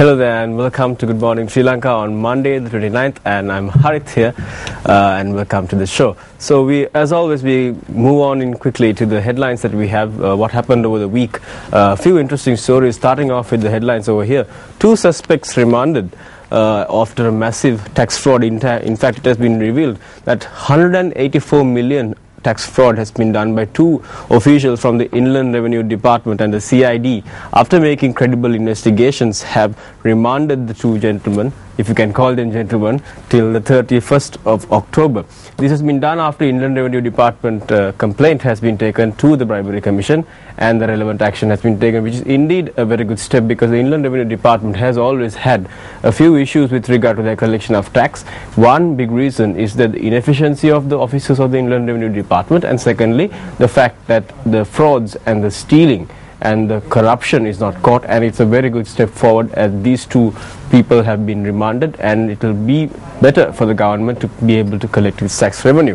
Hello there and welcome to Good Morning Sri Lanka on Monday the 29th, and I'm Harith here and welcome to the show. So as always, we move on in quickly to the headlines that we have, what happened over the week. A few interesting stories, starting off with the headlines over here. 2 suspects remanded after a massive tax fraud. In fact, it has been revealed that 184 million tax fraud has been done by 2 officials from the Inland Revenue Department and the CID. After making credible investigations, have remanded the 2 gentlemen, if you can call them gentlemen, till the 31st of October. This has been done after Inland Revenue Department complaint has been taken to the Bribery Commission, and the relevant action has been taken, which is indeed a very good step, because the Inland Revenue Department has always had a few issues with regard to their collection of tax. One big reason is that the inefficiency of the officers of the Inland Revenue Department, and secondly, the fact that the frauds and the stealing and the corruption is not caught, and it's a very good step forward as these 2 people have been remanded, and it will be better for the government to be able to collect its tax revenue.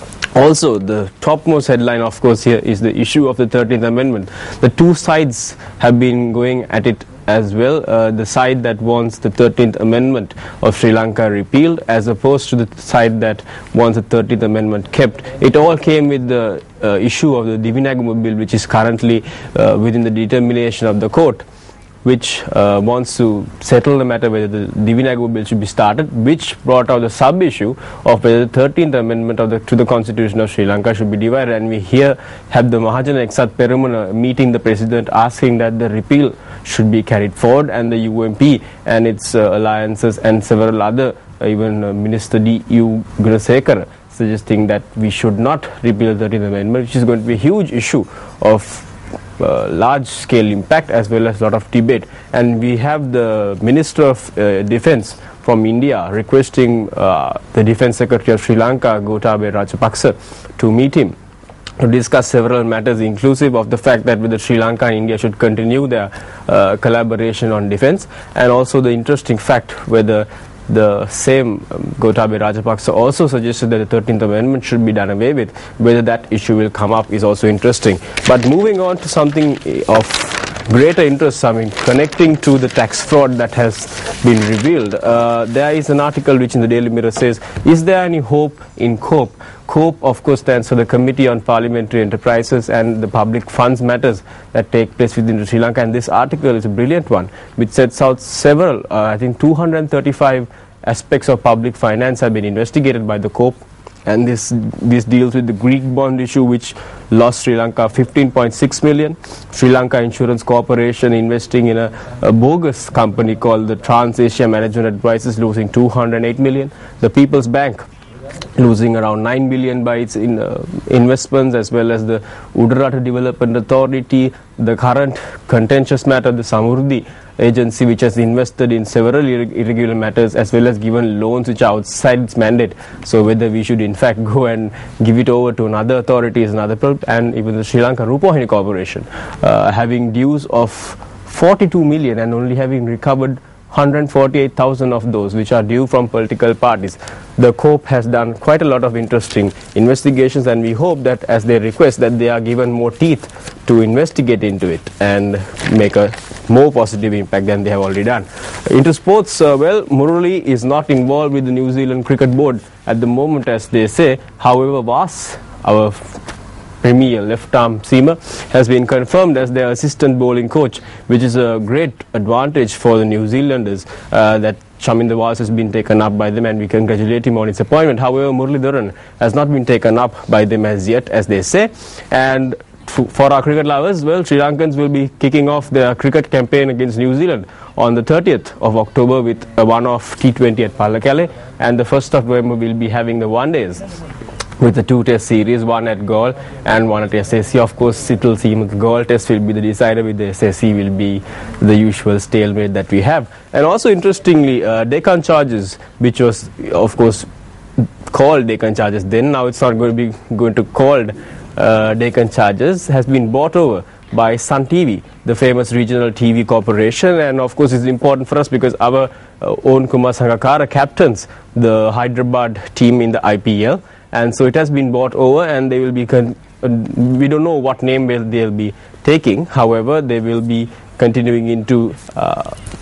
Also, the topmost headline, of course, here is the issue of the 13th Amendment. The 2 sides have been going at it as well. The side that wants the 13th Amendment of Sri Lanka repealed, as opposed to the side that wants the 13th Amendment kept. It all came with the issue of the Divinagama Bill, which is currently within the determination of the court, which wants to settle the matter whether the Divinagama Bill should be started, which brought out the sub-issue of whether the 13th Amendment to the Constitution of Sri Lanka should be divided. And we here have the Mahajana Eksat Peramuna meeting the President, asking that the repeal should be carried forward, and the UMP and its alliances and several other, even Minister D.U. Gunasekara, suggesting that we should not repeal the 13th Amendment, which is going to be a huge issue of large-scale impact as well as a lot of debate. And we have the Minister of Defence from India requesting the Defence Secretary of Sri Lanka, Gotabaya Rajapaksa, to meet him to discuss several matters, inclusive of the fact that whether Sri Lanka and India should continue their collaboration on defence, and also the interesting fact whether the same Gotabaya Rajapaksa also suggested that the 13th Amendment should be done away with. Whether that issue will come up is also interesting. But moving on to something of greater interest, connecting to the tax fraud that has been revealed, there is an article which in the Daily Mirror says, is there any hope in COPE? COPE, of course, stands for the Committee on Parliamentary Enterprises and the Public Funds Matters that take place within Sri Lanka. And this article is a brilliant one, which sets out several, I think 235 aspects of public finance have been investigated by the COPE. And this deals with the Greek bond issue, which lost Sri Lanka 15.6 million. Sri Lanka Insurance Corporation investing in a bogus company called the Trans Asia Management Advisors, losing 208 million. The People's Bank losing around 9 billion by its investments, as well as the Udarata Development Authority, the current contentious matter, the Samurdhi agency, which has invested in several irregular matters, as well as given loans which are outside its mandate. So whether we should in fact go and give it over to another authority is another problem. And even the Sri Lanka Rupawahini Corporation having dues of 42 million and only having recovered 148,000 of those, which are due from political parties. The COPE has done quite a lot of interesting investigations, and we hope that as they request that they are given more teeth to investigate into it and make a more positive impact than they have already done. Into sports, well, Murali is not involved with the New Zealand Cricket Board at the moment, as they say. However, Vas, our premier left-arm seamer, has been confirmed as their assistant bowling coach, which is a great advantage for the New Zealanders, that Chaminda Vas has been taken up by them, and we congratulate him on his appointment. However, Muralidharan has not been taken up by them as yet, as they say. And for our cricket lovers, well, Sri Lankans will be kicking off their cricket campaign against New Zealand on the 30th of October with a one-off T20 at Pallekele, and the 1st of November will be having the one-days with the 2-test series, one at Galle and one at SSC. Of course, it will seem the Galle test will be the decider, with the SSC will be the usual stalemate that we have. And also interestingly, Deccan Chargers, which was of course called Deccan Chargers then, now it's not going to called Deccan Chargers, has been bought over by Sun TV, the famous regional TV corporation. And of course it's important for us because our own Kumar Sangakkara captains the Hyderabad team in the IPL. And so it has been bought over, and they will be, we don't know what name they'll be taking. However, they will be continuing into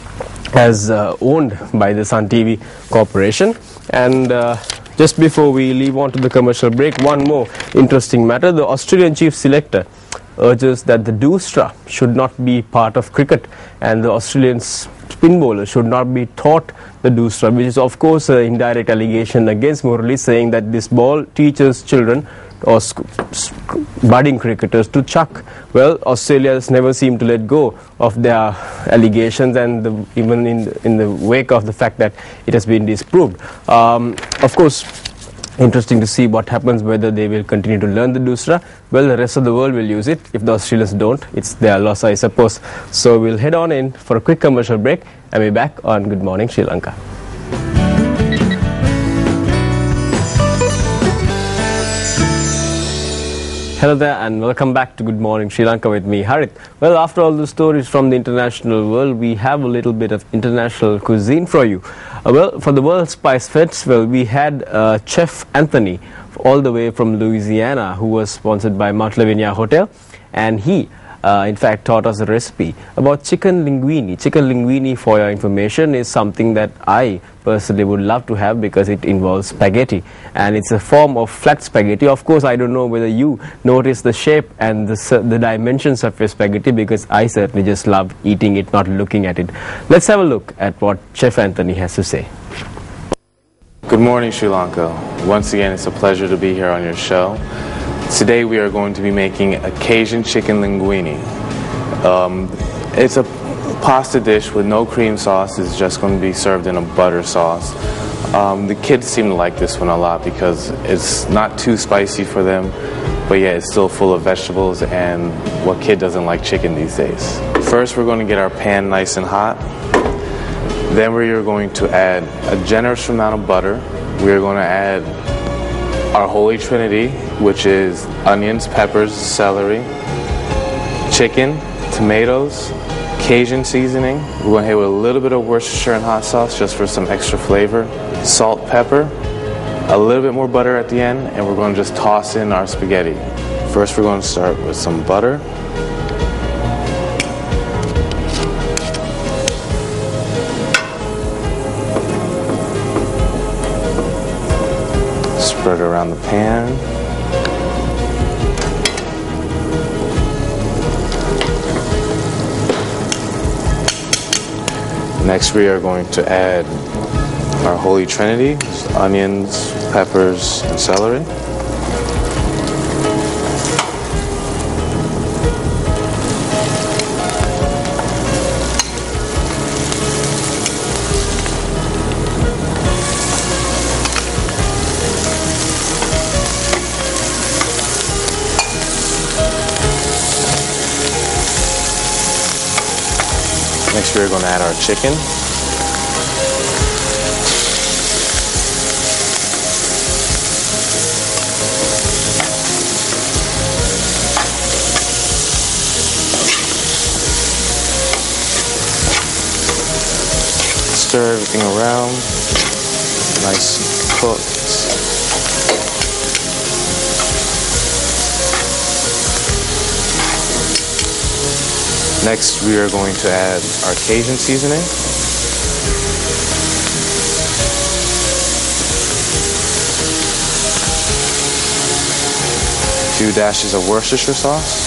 as owned by the Sun TV Corporation. And just before we leave on to the commercial break, one more interesting matter. The Australian chief selector urges that the doosra should not be part of cricket, and the Australian spin bowler should not be taught the doosra, which is of course an indirect allegation against Murali, saying that this ball teaches children or budding cricketers to chuck. Well, Australia has never seemed to let go of their allegations, and even in the wake of the fact that it has been disproved. Of course, interesting to see what happens, whether they will continue to learn the doosra. Well, the rest of the world will use it. If the Australians don't, it's their loss, I suppose. So we'll head on in for a quick commercial break and be back on Good Morning Sri Lanka. Hello there and welcome back to Good Morning Sri Lanka with me, Harith. Well, after all the stories from the international world, we have a little bit of international cuisine for you. Well, for the World Spice Festival, we had Chef Anthony all the way from Louisiana, who was sponsored by Mount Lavinia Hotel, and he in fact taught us a recipe about chicken linguine. Chicken linguine, for your information, is something that I personally would love to have because it involves spaghetti, and it's a form of flat spaghetti. Of course, I don't know whether you notice the shape and the dimensions of your spaghetti, because I certainly just love eating it, not looking at it. Let's have a look at what Chef Anthony has to say. Good morning, Sri Lanka. Once again, it's a pleasure to be here on your show. Today we are going to be making a Cajun chicken linguine. It's a pasta dish with no cream sauce. It's just going to be served in a butter sauce. The kids seem to like this one a lot because it's not too spicy for them, but yet it's still full of vegetables, and what kid doesn't like chicken these days? First, we're going to get our pan nice and hot. Then we are going to add a generous amount of butter. We are going to add our Holy Trinity, which is onions, peppers, celery, chicken, tomatoes, Cajun seasoning. We're going to hit with a little bit of Worcestershire and hot sauce just for some extra flavor, salt, pepper, a little bit more butter at the end, and we're going to just toss in our spaghetti. First, we're going to start with some butter. Spread it around the pan. Next, we are going to add our Holy Trinity, onions, peppers, and celery. Next, we're going to add our chicken. Stir everything around, nice and cooked. Next, we are going to add our Cajun seasoning. A few dashes of Worcestershire sauce.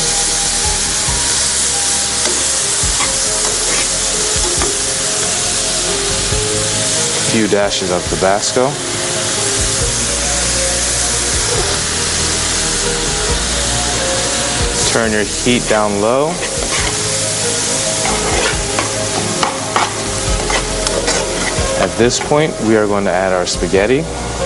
A few dashes of Tabasco. Turn your heat down low. At this point, we are going to add our spaghetti.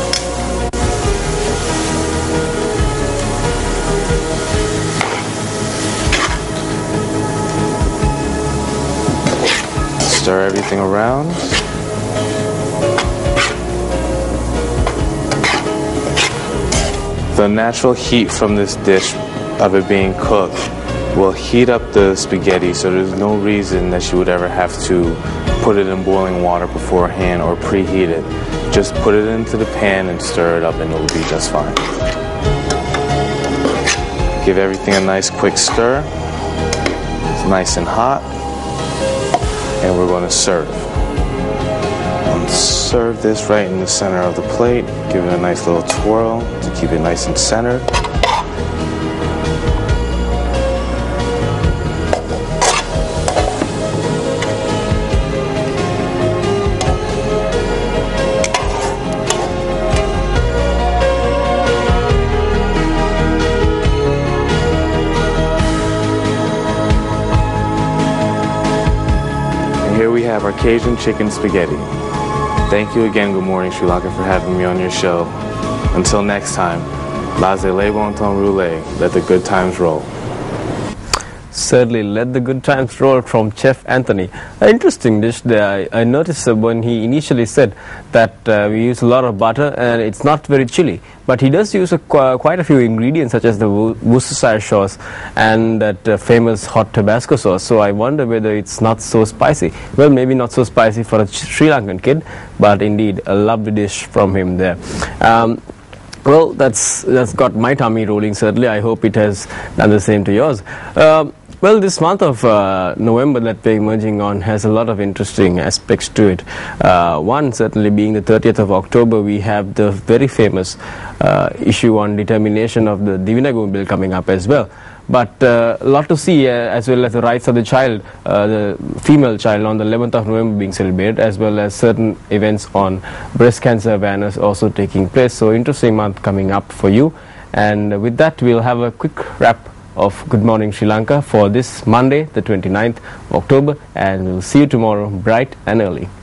Stir everything around. The natural heat from this dish, of it being cooked, will heat up the spaghetti, so there's no reason that you would ever have to put it in boiling water beforehand or preheat it. Just put it into the pan and stir it up and it'll be just fine. Give everything a nice quick stir. It's nice and hot. and we're going to serve. Serve this right in the center of the plate. Give it a nice little twirl to keep it nice and centered. And here we have our Cajun chicken spaghetti. Thank you again, Good Morning Sri Lanka, for having me on your show. Until next time, laissez les bon temps rouler, let the good times roll. Certainly, let the good times roll from Chef Anthony. An interesting dish there. I noticed when he initially said that we use a lot of butter and it's not very chili. But he does use quite a few ingredients such as the Worcestershire sauce and that famous hot Tabasco sauce. So I wonder whether it's not so spicy. Well, maybe not so spicy for a Sri Lankan kid, but indeed a lovely dish from him there. Well, that's got my tummy rolling, certainly. I hope it has done the same to yours. Well, this month of November that we're emerging on has a lot of interesting aspects to it. One certainly being the 30th of October, we have the very famous issue on determination of the Divinagumi bill coming up as well. But a lot to see, as well as the rights of the child, the female child, on the 11th of November being celebrated, as well as certain events on breast cancer awareness also taking place. So interesting month coming up for you. And with that, we'll have a quick wrap of Good Morning Sri Lanka for this Monday, the 29th of October, and we'll see you tomorrow bright and early.